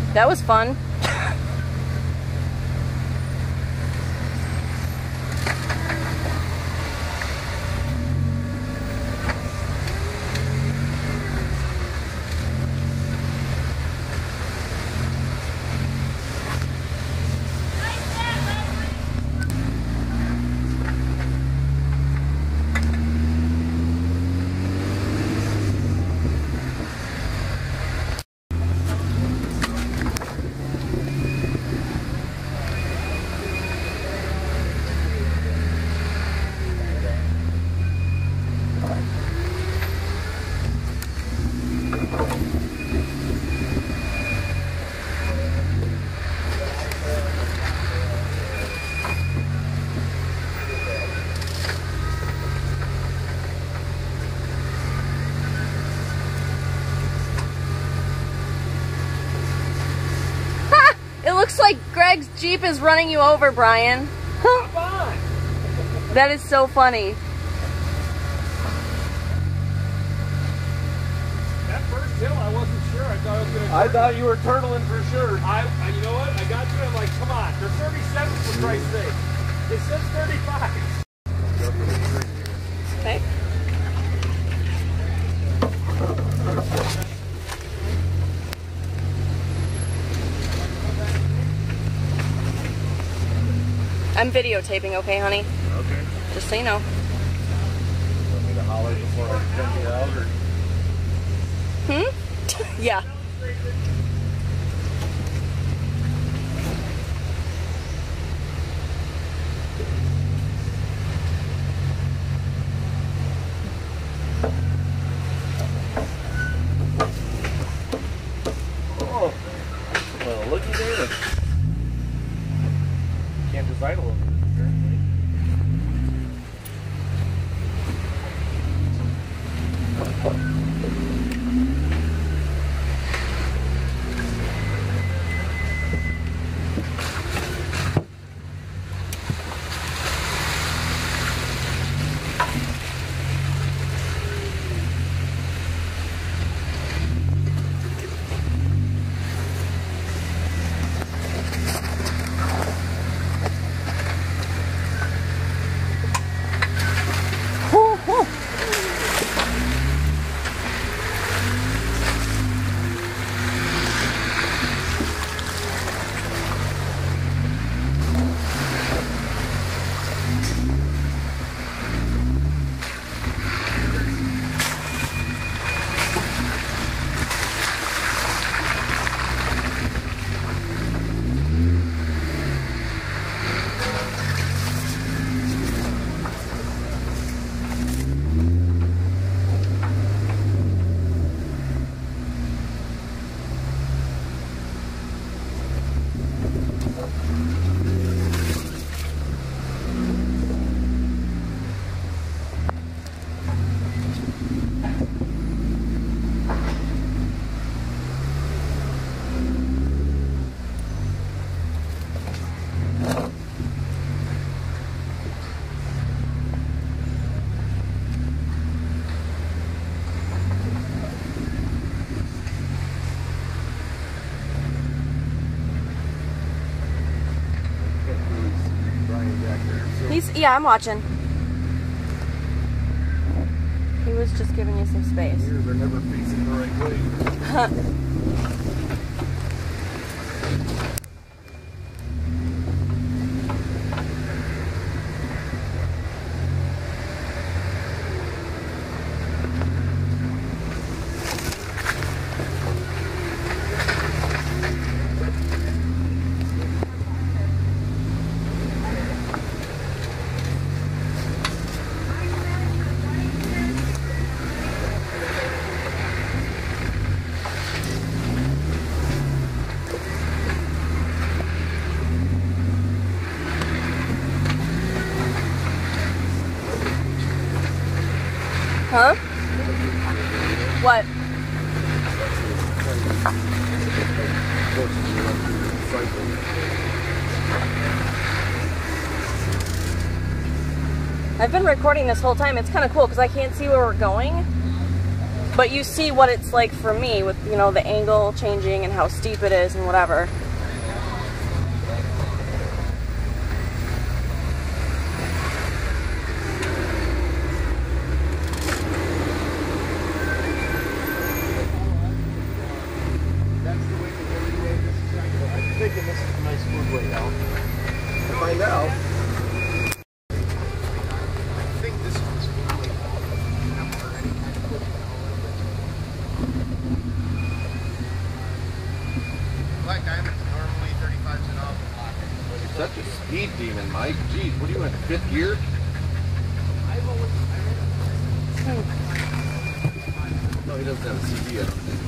That was fun. It looks like Greg's Jeep is running you over, Brian. Come on! That is so funny. That first hill, I wasn't sure. I thought I was going to... I thought you were turtling for sure. You know what? I got to it. I'm like, come on. They're 37 for Christ's sake. It says 35. Okay. I'm videotaping, okay, honey? Okay. Just so you know. Want me to holler before I send you out, or? Yeah. Oh, well, looky there. Can't design a little bit, apparently. Yeah, I'm watching. He was just giving you some space. Mirrors are never facing the right way. Huh? What? I've been recording this whole time. It's kind of cool because I can't see where we're going. But you see what it's like for me with, you know, the angle changing and how steep it is and whatever. That's the way to every way this is going to go. I'm thinking this is a nice smooth way now. We'll find out. I think this is a smooth way out. Black Diamond's normally 35s and off. You're such a speed demon, Mike. Geez, what are you in, 5th gear? No, he doesn't have a CD, I don't think.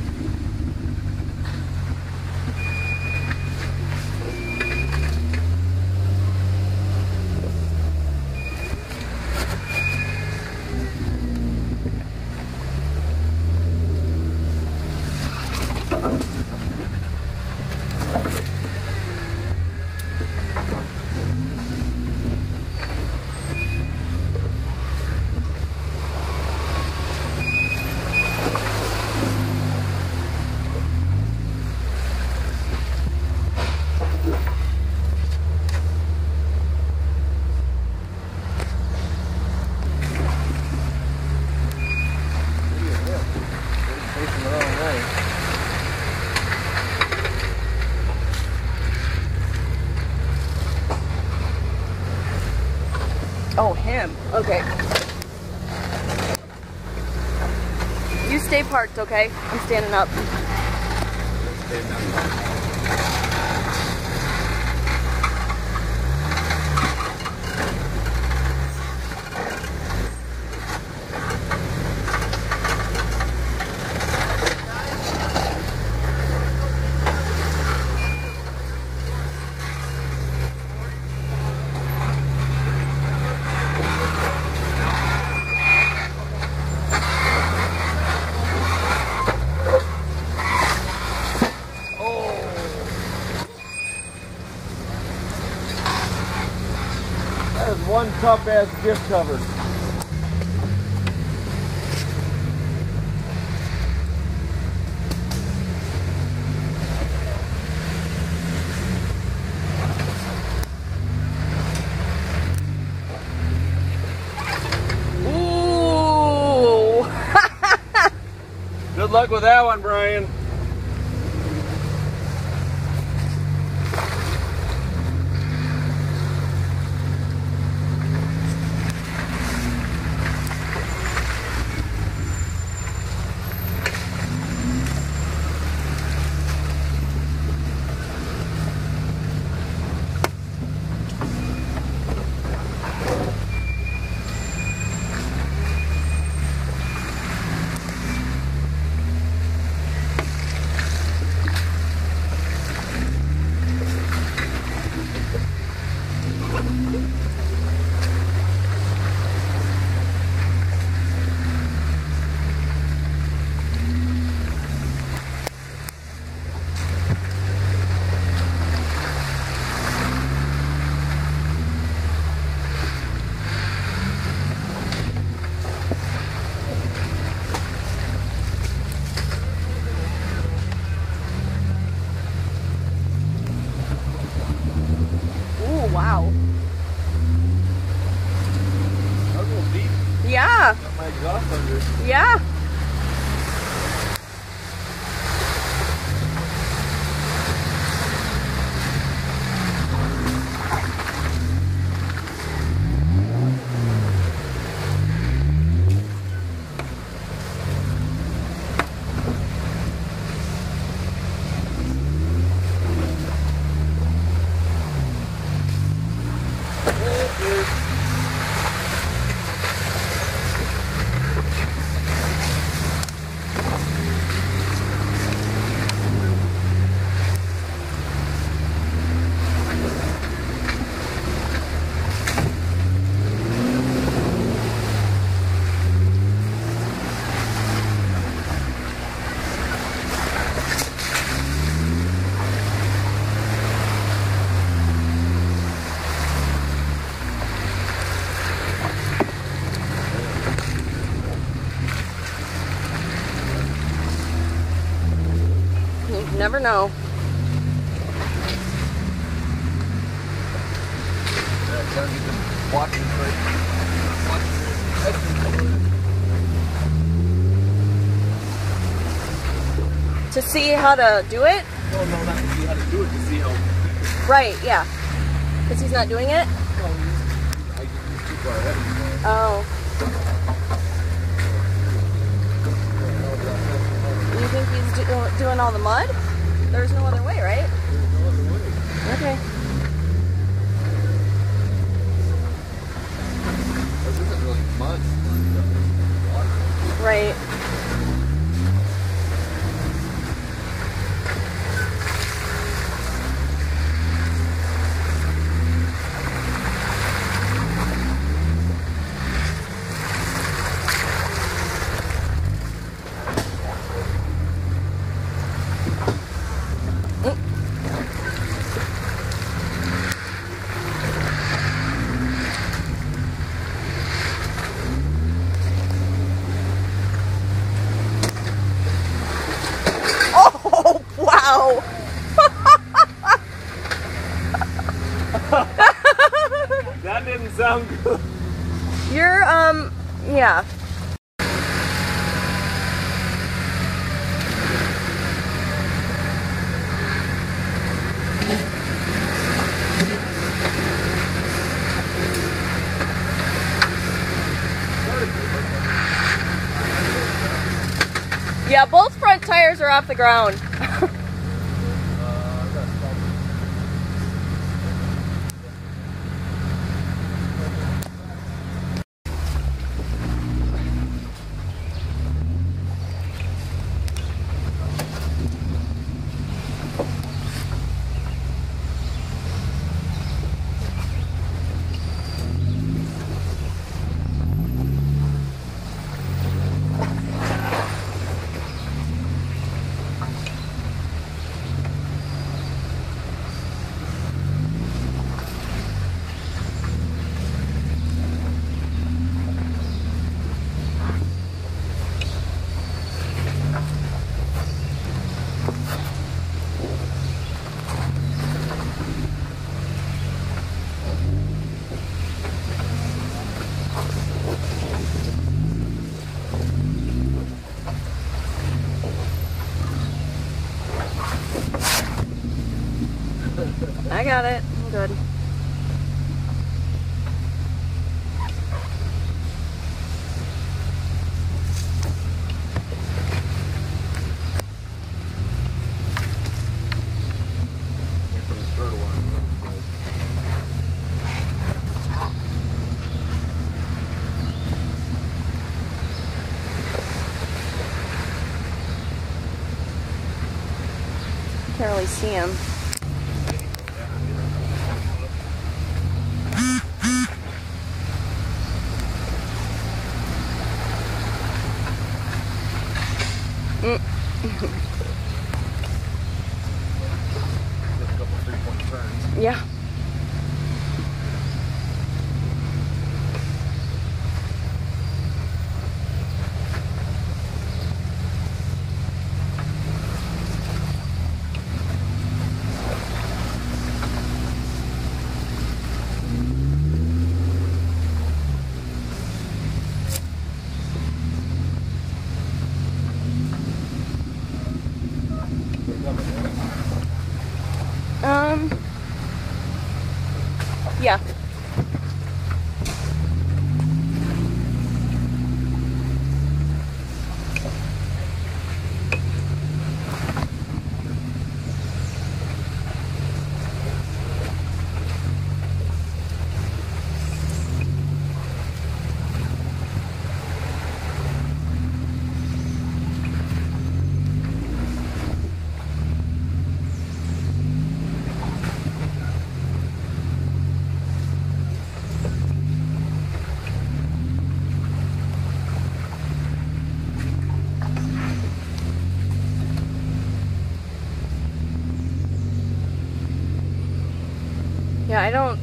Oh, him. Okay. You stay parked, okay? I'm standing up. That is one tough ass gift cover. Ooh! Good luck with that one, Brian. Wow. That was a little deep. Yeah. Got my exhaust under. Yeah. never know. To see how to do it? Well, no, not to see how to do it, to see how... Right, yeah. Because he's not doing it? Well, I get too far ahead of you. Oh. You think he's doing all the mud? There's no other way, right? There's no other way. Okay. This isn't really mud. Water. Right. Wow! That didn't sound good. You're, yeah. Yeah, both front tires are off the ground. I got it. I'm good. Can't really see him. Yeah. Yeah. Yeah, I don't...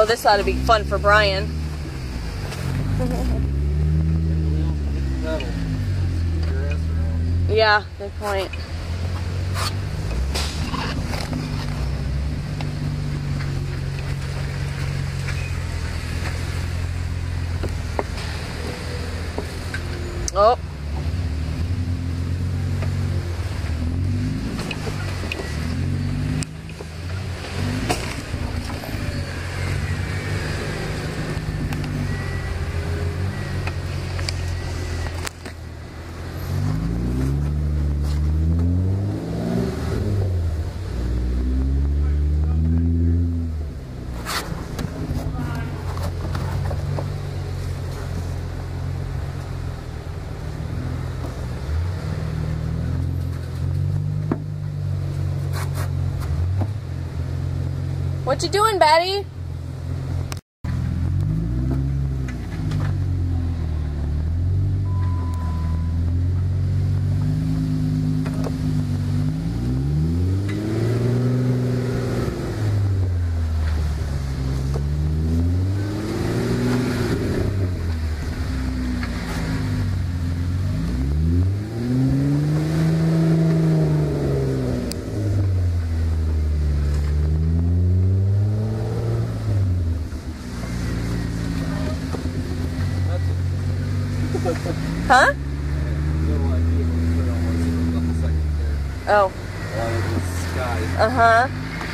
So this ought to be fun for Brian. Yeah, good point. Oh. What you doing, Betty? Huh? Oh. Uh-huh.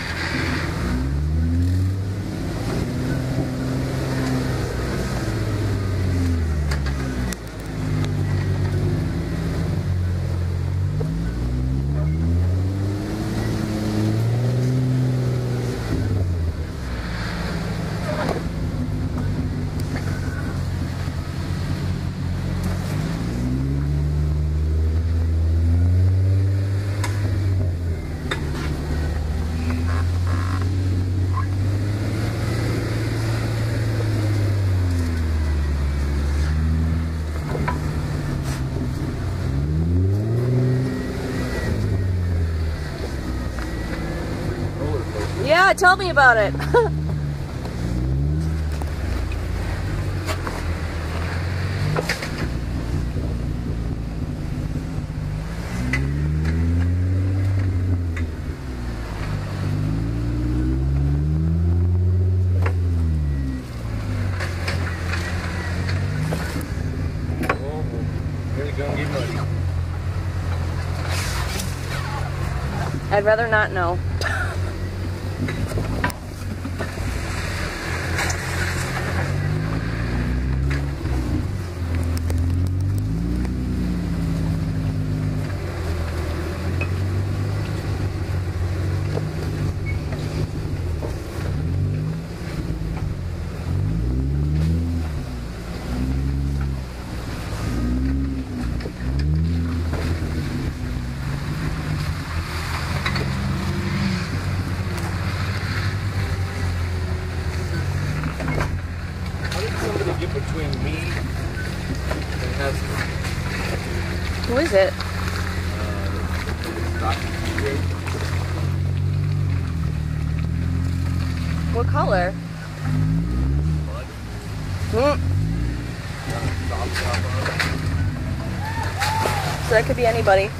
Yeah, tell me about it. Here you go, get ready. I'd rather not know. Get between me and Hester. Who is it? What color? Blood. So that could be anybody.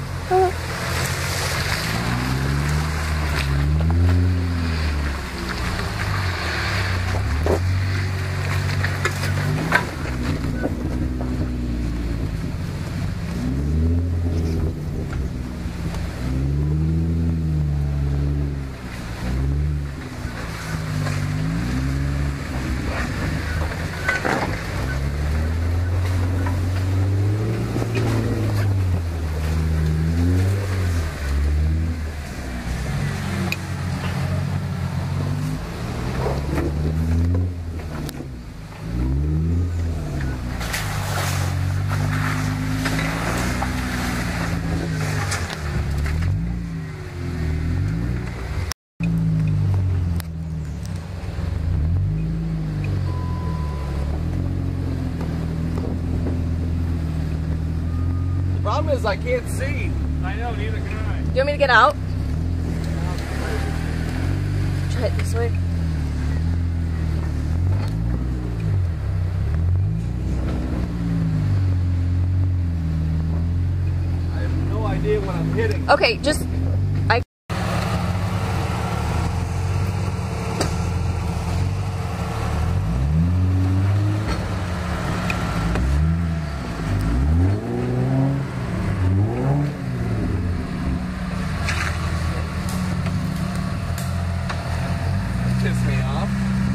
The problem is I can't see. I know, neither can I. You want me to get out? Try it this way. hitting. Okay, just I. Piss me off.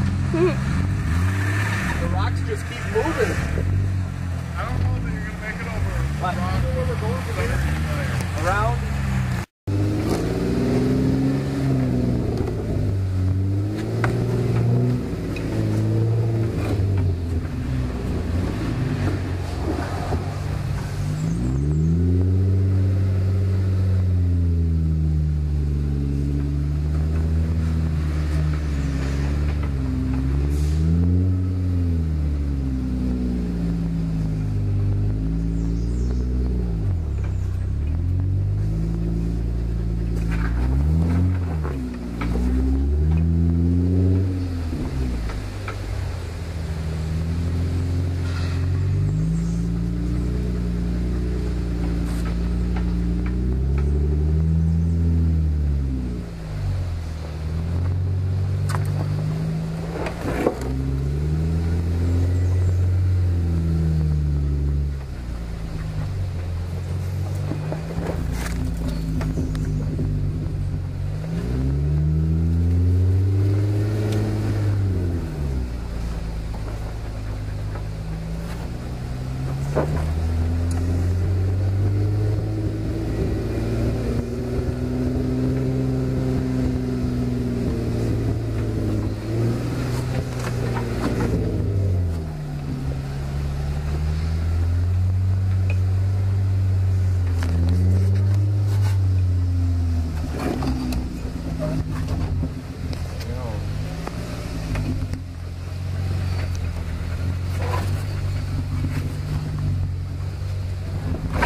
The rocks just keep moving. I don't know that you're gonna make it over. What? Where we're going from here? Around.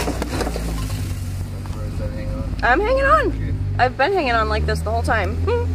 I'm hanging on. I've been hanging on like this the whole time.